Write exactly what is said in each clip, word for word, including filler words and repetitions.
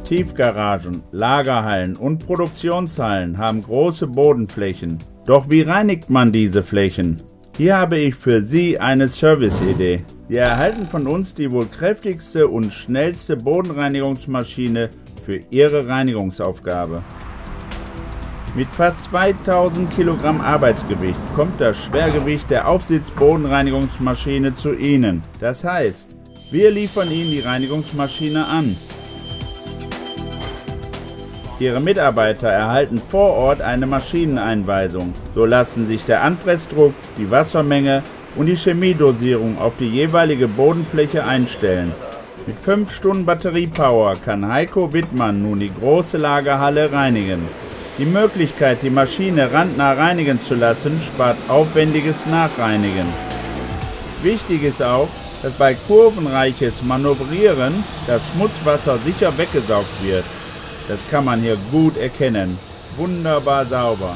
Tiefgaragen, Lagerhallen und Produktionshallen haben große Bodenflächen. Doch wie reinigt man diese Flächen? Hier habe ich für Sie eine Service-Idee. Sie erhalten von uns die wohl kräftigste und schnellste Bodenreinigungsmaschine für Ihre Reinigungsaufgabe. Mit fast zweitausend Kilogramm Arbeitsgewicht kommt das Schwergewicht der Aufsitz-Bodenreinigungsmaschine zu Ihnen. Das heißt, wir liefern Ihnen die Reinigungsmaschine an. Ihre Mitarbeiter erhalten vor Ort eine Maschineneinweisung. So lassen sich der Anpressdruck, die Wassermenge und die Chemiedosierung auf die jeweilige Bodenfläche einstellen. Mit fünf Stunden Batteriepower kann Heiko Wittmann nun die große Lagerhalle reinigen. Die Möglichkeit, die Maschine randnah reinigen zu lassen, spart aufwendiges Nachreinigen. Wichtig ist auch, dass bei kurvenreiches Manövrieren das Schmutzwasser sicher weggesaugt wird. Das kann man hier gut erkennen. Wunderbar sauber.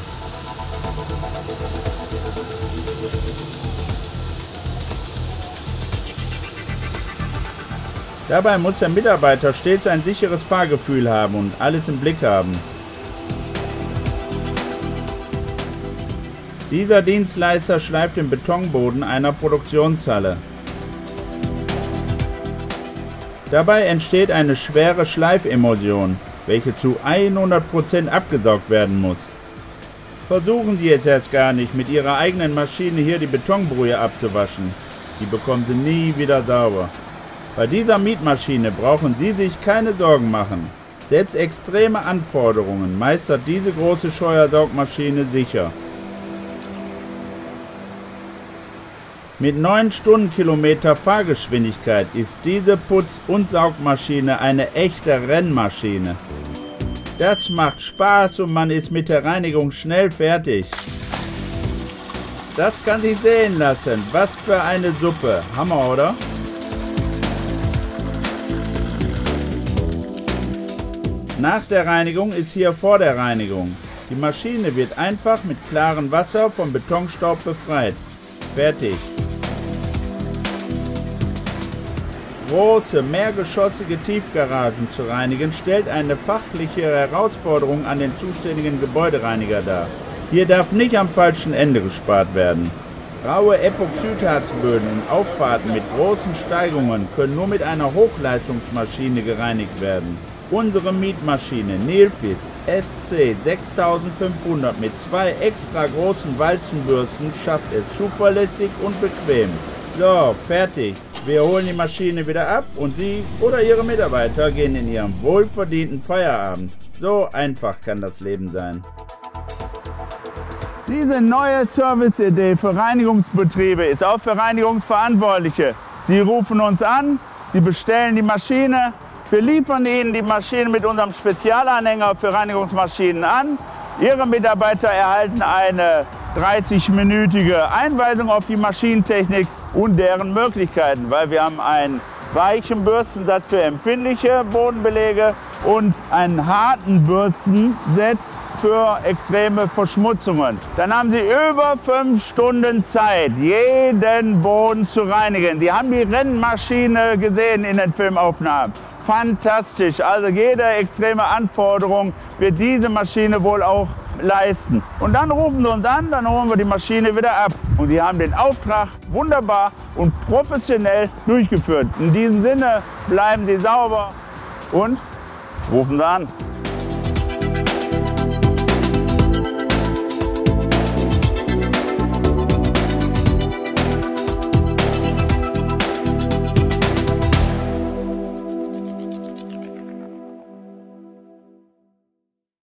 Dabei muss der Mitarbeiter stets ein sicheres Fahrgefühl haben und alles im Blick haben. Dieser Dienstleister schleift den Betonboden einer Produktionshalle. Dabei entsteht eine schwere Schleifemulsion, welche zu hundert Prozent abgesaugt werden muss. Versuchen Sie jetzt erst gar nicht, mit Ihrer eigenen Maschine hier die Betonbrühe abzuwaschen. Die bekommen Sie nie wieder sauber. Bei dieser Mietmaschine brauchen Sie sich keine Sorgen machen. Selbst extreme Anforderungen meistert diese große Scheuersaugmaschine sicher. Mit neun Stundenkilometer Fahrgeschwindigkeit ist diese Putz- und Saugmaschine eine echte Rennmaschine. Das macht Spaß und man ist mit der Reinigung schnell fertig. Das kann sich sehen lassen. Was für eine Suppe. Hammer, oder? Nach der Reinigung ist hier vor der Reinigung. Die Maschine wird einfach mit klarem Wasser vom Betonstaub befreit. Fertig. Große, mehrgeschossige Tiefgaragen zu reinigen, stellt eine fachliche Herausforderung an den zuständigen Gebäudereiniger dar. Hier darf nicht am falschen Ende gespart werden. Raue Epoxidharzböden und Auffahrten mit großen Steigungen können nur mit einer Hochleistungsmaschine gereinigt werden. Unsere Mietmaschine Nilfisk S C sechstausendfünfhundert mit zwei extra großen Walzenbürsten schafft es zuverlässig und bequem. So, fertig. Wir holen die Maschine wieder ab und Sie oder Ihre Mitarbeiter gehen in Ihren wohlverdienten Feierabend. So einfach kann das Leben sein. Diese neue Serviceidee für Reinigungsbetriebe ist auch für Reinigungsverantwortliche. Sie rufen uns an, Sie bestellen die Maschine, wir liefern Ihnen die Maschine mit unserem Spezialanhänger für Reinigungsmaschinen an. Ihre Mitarbeiter erhalten eine dreißigminütige Einweisung auf die Maschinentechnik und deren Möglichkeiten, weil wir haben einen weichen Bürstensatz für empfindliche Bodenbelege und einen harten Bürstenset für extreme Verschmutzungen. Dann haben Sie über fünf Stunden Zeit, jeden Boden zu reinigen. Sie haben die Rennmaschine gesehen in den Filmaufnahmen. Fantastisch, also jede extreme Anforderung wird diese Maschine wohl auch leisten. Und dann rufen Sie uns an, dann holen wir die Maschine wieder ab. Und Sie haben den Auftrag wunderbar und professionell durchgeführt. In diesem Sinne bleiben Sie sauber und rufen Sie an.